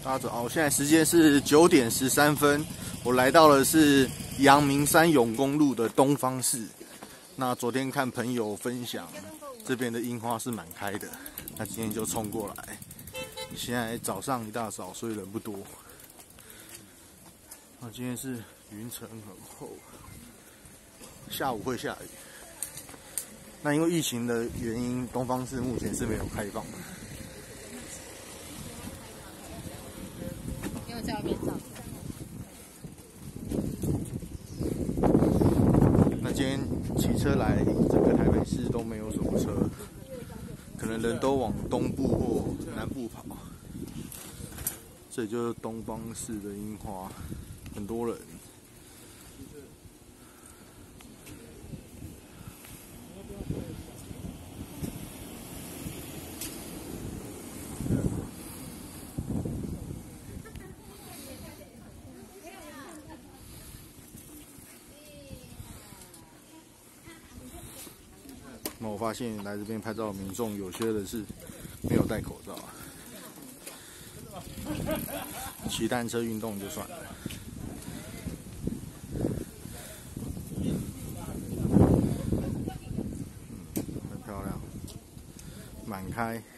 大家早，现在时间是9点13分，我来到的是阳明山永公路的东方寺。那昨天看朋友分享，这边的樱花是满开的，那今天就冲过来。现在早上一大早，所以人不多。那今天是云层很厚，下午会下雨。那因为疫情的原因，东方寺目前是没有开放的。 在外面找。 那今天骑车来整个台北市都没有什么车，可能人都往东部或南部跑。这里就是东方寺的樱花，很多人。那我发现来这边拍照的民众，有些人是没有戴口罩啊。骑单车运动就算了。很漂亮，满开。